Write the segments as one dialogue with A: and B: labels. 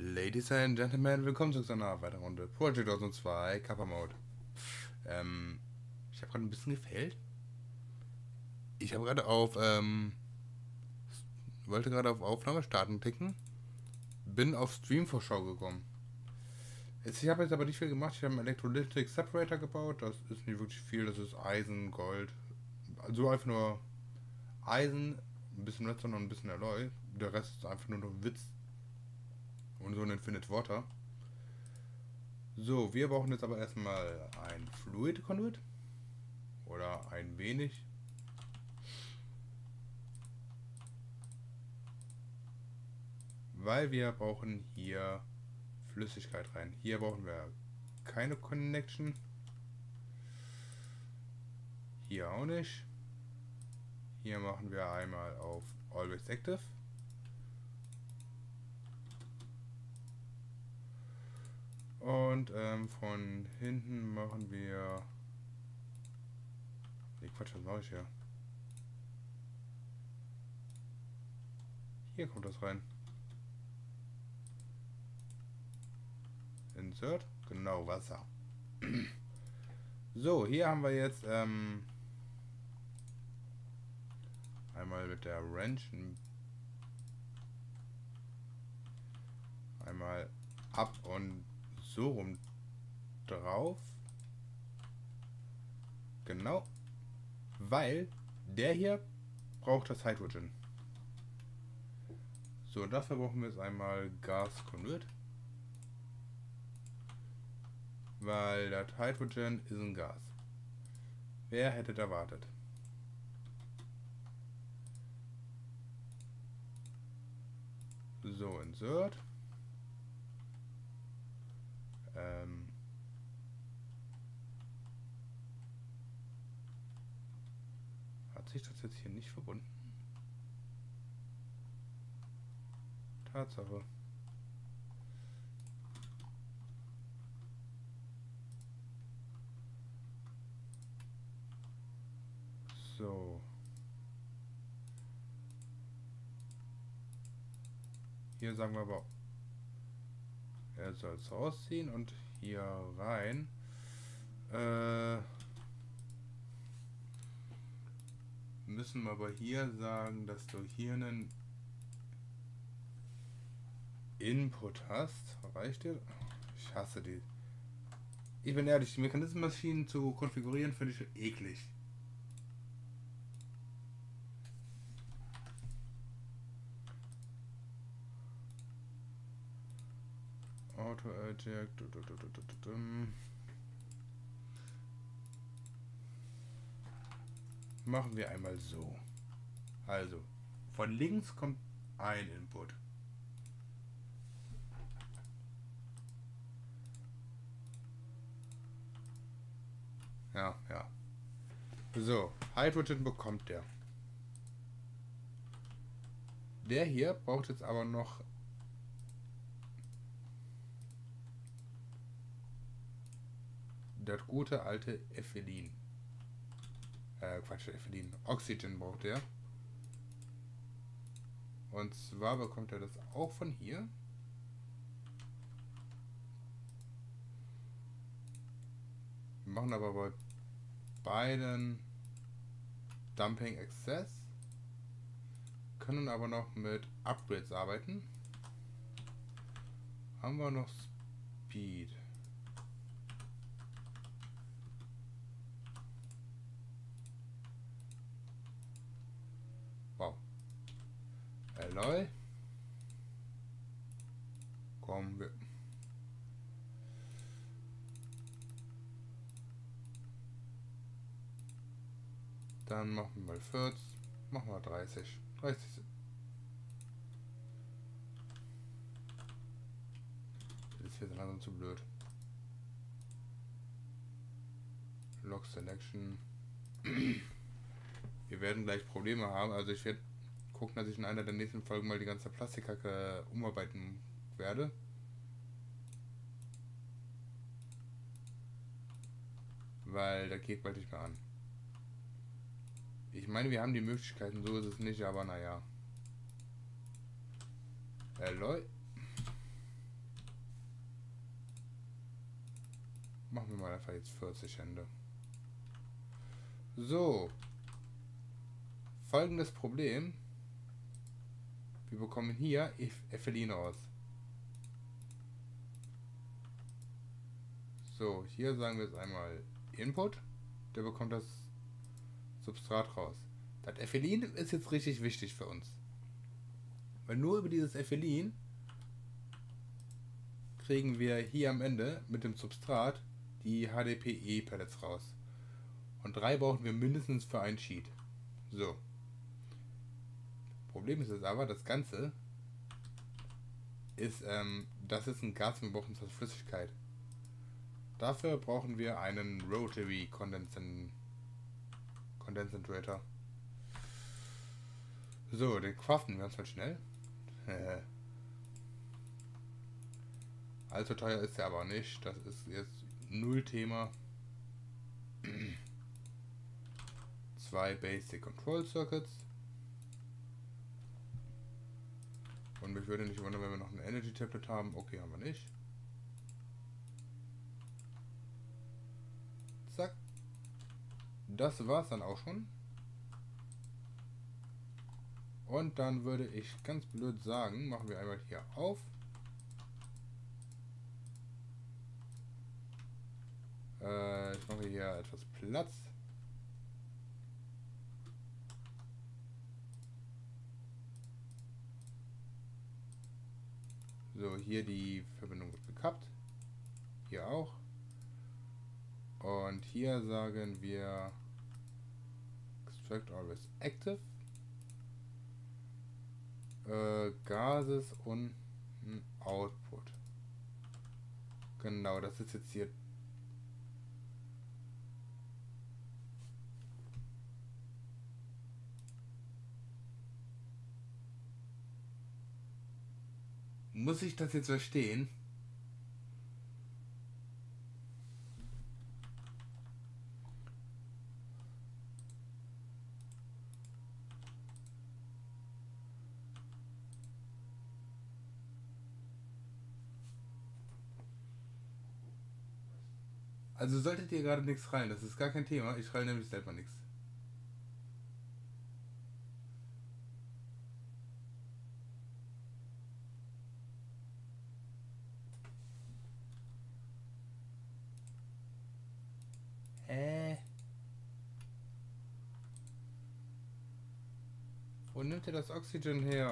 A: Ladies and Gentlemen, willkommen zu einer weiteren Runde Project 2002 Kappa Mode. Ich habe gerade ein bisschen gefailt. Ich habe gerade auf, wollte gerade auf Aufnahme starten klicken, bin auf Stream-Vorschau gekommen. Ich habe jetzt aber nicht viel gemacht, ich habe einen Electrolytic Separator gebaut, das ist nicht wirklich viel, das ist Eisen, Gold, also einfach nur Eisen, ein bisschen Redstone und ein bisschen Alloy, der Rest ist einfach nur noch Witz und so ein Infinite Water. So, wir brauchen jetzt aber erstmal ein Fluid Conduit. Oder ein wenig. Weil wir brauchen hier Flüssigkeit rein. Hier brauchen wir keine Connection. Hier auch nicht. Hier machen wir einmal auf Always Active. Und von hinten machen wir... Nee, Quatsch, was mache ich hier? Hier kommt das rein. Insert. Genau, Wasser. So, hier haben wir jetzt einmal mit der Wrench einmal ab und so rum drauf. Genau. Weil der hier braucht das Hydrogen. So, dafür brauchen wir jetzt einmal Gas Conduit. Weil das Hydrogen ist ein Gas. Wer hätte das erwartet? So, Insert. Hat sich das jetzt hier nicht verbunden? Tatsache. So. Hier sagen wir aber, er soll es rausziehen und hier rein. Müssen wir aber hier sagen, dass du hier einen Input hast. Reicht dir? Ich hasse die. Ich bin ehrlich, die Mechanismenmaschinen zu konfigurieren finde ich eklig. Auto Eject. Machen wir einmal so. Also, von links kommt ein Input. Ja. So, Hydrogen bekommt der. Der hier braucht jetzt aber noch das gute alte Ethylin. Quatsch, Ethylin. Oxygen braucht er. Und zwar bekommt er das auch von hier. Wir machen aber bei beiden Dumping Access. Können aber noch mit Upgrades arbeiten. Haben wir noch Speed. Wow. Alloy. Kommen wir. Dann machen wir mal 40. Machen wir 30. 30. Das ist jetzt langsam zu blöd. Lock Selection. Wir werden gleich Probleme haben. Also ich werde gucken, dass ich in einer der nächsten Folgen mal die ganze Plastikkacke umarbeiten werde. Weil da geht bald nicht mehr an. Ich meine, wir haben die Möglichkeiten, so ist es nicht, aber naja. Alloy. Machen wir mal einfach jetzt 40 Hände. So. Folgendes Problem. Wir bekommen hier Ephelin raus. So, hier sagen wir jetzt einmal Input. Der bekommt das Substrat raus. Das Ephelin ist jetzt richtig wichtig für uns. Weil nur über dieses Ephelin kriegen wir hier am Ende mit dem Substrat die HDPE-Pellets raus. Und 3 brauchen wir mindestens für ein Sheet. So. Problem ist jetzt aber, das Ganze ist, das ist ein Gas, wir brauchen zur Flüssigkeit. Dafür brauchen wir einen Rotary Condensator. So, den craften wir uns mal schnell. Allzu teuer ist er aber nicht. Das ist jetzt null Thema. 2 Basic Control Circuits. Und mich würde nicht wundern, wenn wir noch ein Energy Tablet haben. Okay, haben wir nicht. Zack. Das war's dann auch schon. Und dann würde ich ganz blöd sagen, machen wir einmal hier auf. Ich mache hier etwas Platz. So, hier die Verbindung wird gekappt. Hier auch. Und hier sagen wir Extract always active. Gases und Output. Genau, das ist jetzt hier. Muss ich das jetzt verstehen? Also solltet ihr gerade nichts rallen, das ist gar kein Thema. Ich ralle nämlich selber nichts. Wo nimmt ihr das Oxygen her?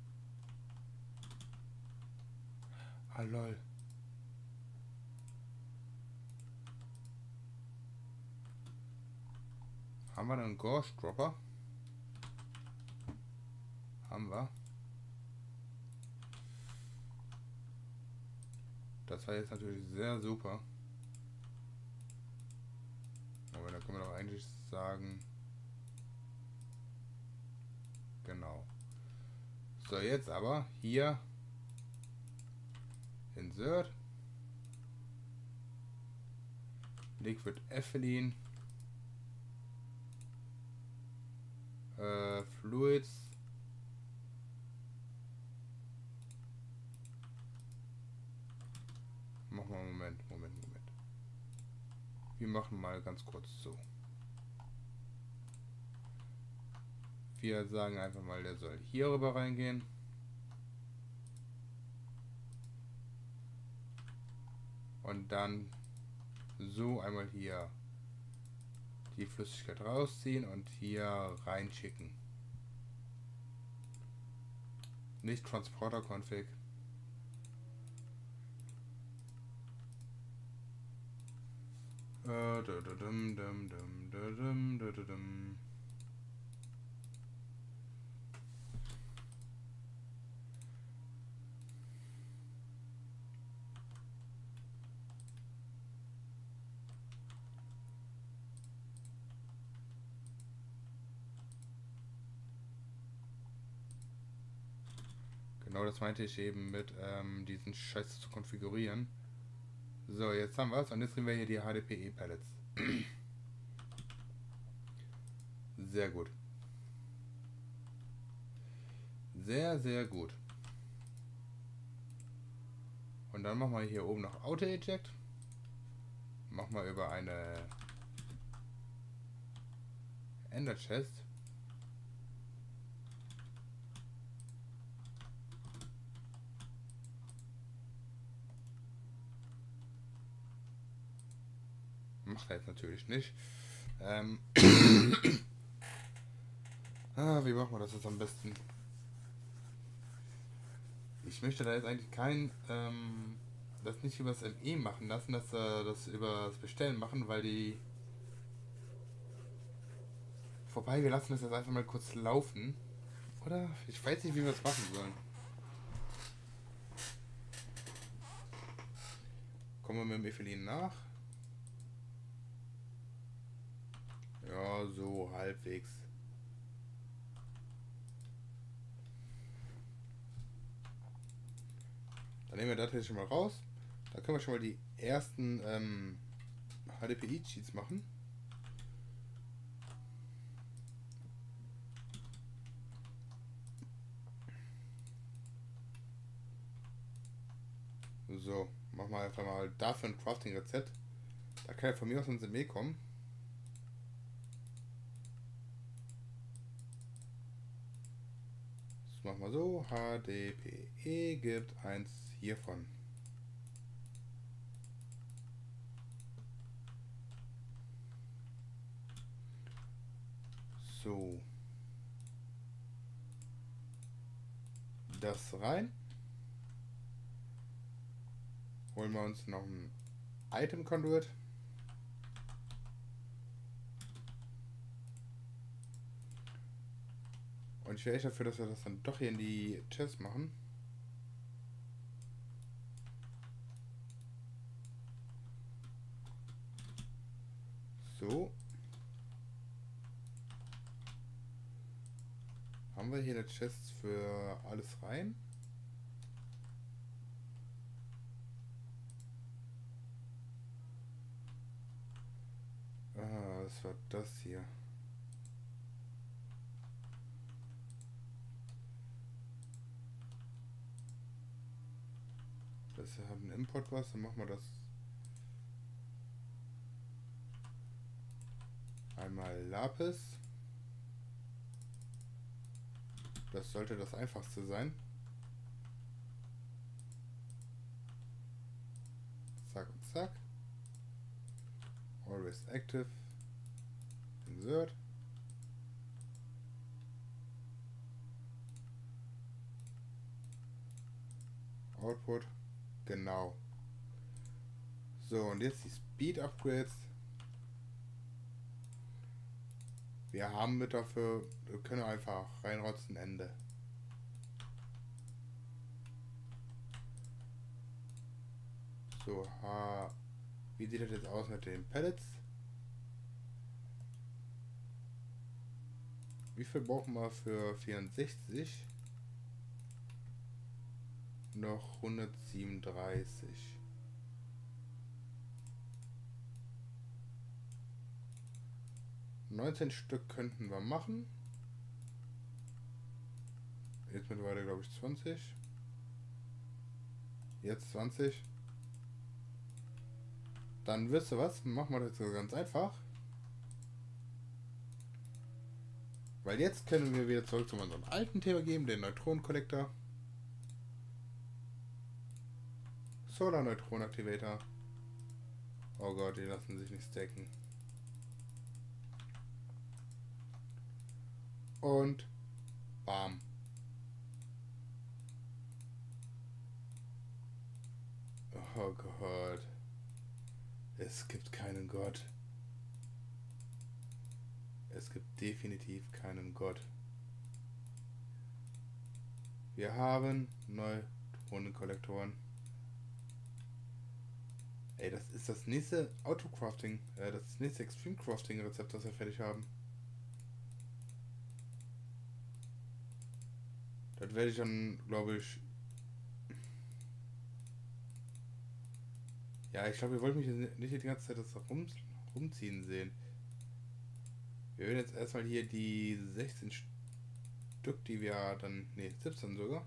A: Ah, lol. Haben wir einen Gauge Dropper? Haben wir. Das war jetzt natürlich sehr super. Aber da können wir doch eigentlich sagen. Genau. So, jetzt aber hier Insert Liquid Ethylene Fluids machen wir Moment. Wir machen mal ganz kurz so. Wir sagen einfach mal, der soll hier rüber reingehen. Und dann so einmal hier die Flüssigkeit rausziehen und hier reinschicken. Nicht Transporter-Config. Genau, das meinte ich eben mit diesen Scheiß zu konfigurieren. So, jetzt haben wir es und jetzt kriegen wir hier die HDPE-Pellets. Sehr gut. Sehr, sehr gut. Und dann machen wir hier oben noch Auto-Eject. Mach mal über eine Ender Chest. Macht er jetzt natürlich nicht. Wie machen wir das jetzt am besten? Ich möchte da jetzt eigentlich das nicht über das ME machen lassen, dass das über das Bestellen machen, weil die... Vorbei, wir lassen das jetzt einfach mal kurz laufen. Oder? Ich weiß nicht, wie wir es machen sollen. Kommen wir mit dem Ephelin nach? Ja, so halbwegs. Dann nehmen wir das jetzt schon mal raus. Da können wir schon mal die ersten HDPI-Cheats machen. So, machen wir einfach mal dafür ein Crafting-Rezept. Da kann ja von mir aus ins ME kommen. Das machen wir so. HDPE gibt eins hiervon. So. Das rein. Holen wir uns noch ein Item Conduit. Und ich wäre echt dafür, dass wir das dann doch hier in die Chest machen. So. Haben wir hier eine Chest für alles rein? Ah, was war das hier? Das hat ein Import was, dann machen wir das einmal Lapis. Das sollte das einfachste sein. Zack und zack. Always active. Insert. Output. Genau. So, und jetzt die Speed Upgrades. Wir haben mit dafür, wir können einfach reinrotzen, Ende. So, wie sieht das jetzt aus mit den Pellets? Wie viel brauchen wir für 64? Noch 137. $19 Stück könnten wir machen. Jetzt mittlerweile glaube ich 20. Jetzt 20. Dann wisst ihr was, machen wir das so ganz einfach. Weil jetzt können wir wieder zurück zu unserem alten Thema gehen, den Neutronenkollektor. Solar Neutron Activator. Oh Gott, die lassen sich nicht stacken. Und bam. Oh Gott. Es gibt keinen Gott. Es gibt definitiv keinen Gott. Wir haben Neutronenkollektoren. Ey, das ist das nächste Autocrafting, das nächste Extreme Crafting Rezept, das wir fertig haben. Das werde ich dann, glaube ich... Ja, ich glaube, ihr wollt mich nicht die ganze Zeit das rumziehen sehen. Wir werden jetzt erstmal hier die 16 Stück, die wir dann... Ne, 17 sogar.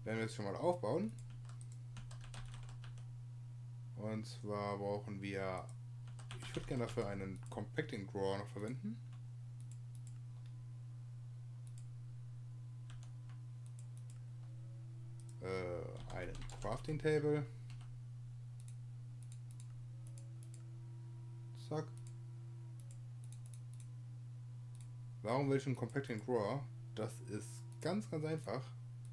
A: werden wir jetzt schon mal aufbauen. Und zwar brauchen wir, ich würde gerne dafür einen Compacting Drawer noch verwenden. Einen Crafting Table. Zack. Warum will ich einen Compacting Drawer? Das ist ganz einfach.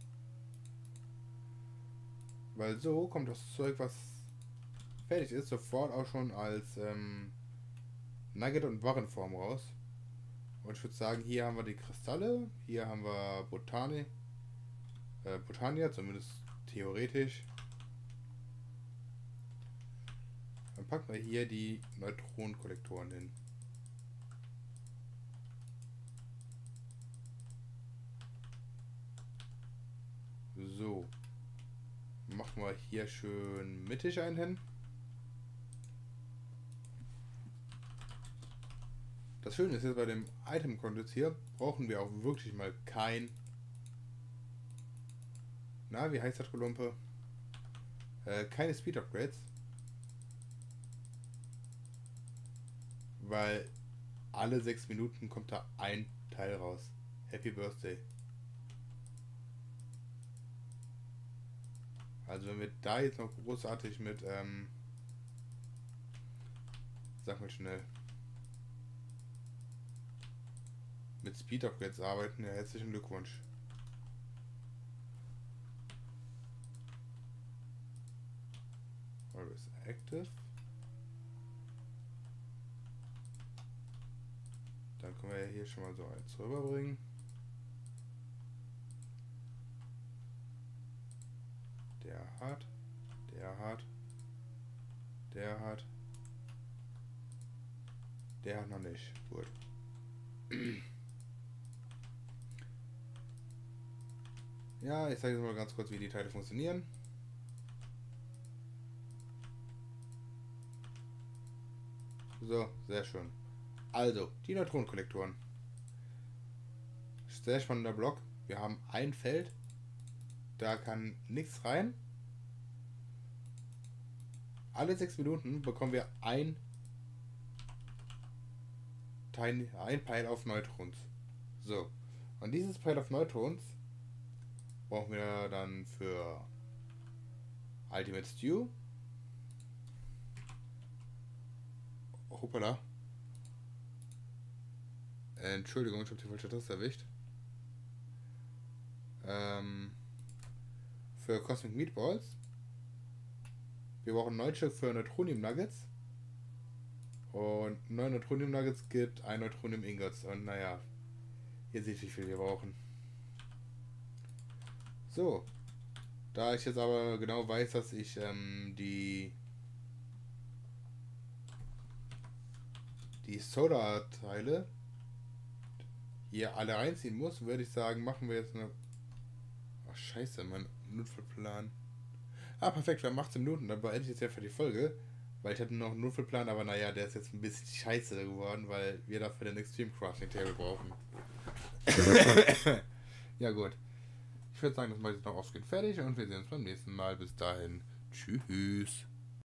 A: Weil so kommt das Zeug, was fertig ist, sofort auch schon als Nugget- und Barrenform raus. Und ich würde sagen, hier haben wir die Kristalle, hier haben wir Botania, zumindest theoretisch. Dann packen wir hier die Neutronenkollektoren hin. So. Machen wir hier schön mittig einen hin. Das Schöne ist jetzt bei dem Item-Contents hier, brauchen wir auch wirklich mal kein... Na, wie heißt das Kolumpe? Keine Speed-Upgrades. Weil alle 6 Minuten kommt da ein Teil raus. Happy Birthday. Also wenn wir da jetzt noch großartig mit, sag mal schnell, mit Speed-Upgrades arbeiten, ja, herzlichen Glückwunsch. Always active. Dann können wir ja hier schon mal so eins rüberbringen. Der hat, der hat, der hat, der hat noch nicht. Gut. Ja, ich zeige jetzt mal ganz kurz, wie die Teile funktionieren. So, sehr schön. Also, die Neutronenkollektoren. Sehr spannender Block. Wir haben ein Feld. Da kann nichts rein. Alle 6 Minuten bekommen wir ein Pile auf Neutrons. So. Und dieses Pile auf Neutrons brauchen wir dann für Ultimate Stew. Hoppala. Entschuldigung, ich habe die falsche Taste erwischt. Für Cosmic Meatballs. Wir brauchen 9 Stück für Neutronium Nuggets. Und 9 Neutronium Nuggets gibt 1 Neutronium Ingots. Und naja, ihr seht, wie viel wir brauchen. So. Da ich jetzt aber genau weiß, dass ich die Soda-Teile hier alle reinziehen muss, würde ich sagen, machen wir jetzt eine... Ach scheiße, mein Notfallplan. Ah, perfekt, wir haben 18 Minuten, dann beende ich jetzt einfach die Folge. Weil ich hatte noch einen Notfallplan, aber naja, der ist jetzt ein bisschen scheiße geworden, weil wir dafür den Extreme Crafting Table brauchen. Ja gut. Ich würde sagen, das mache ich jetzt noch aufgehend fertig und wir sehen uns beim nächsten Mal. Bis dahin. Tschüss.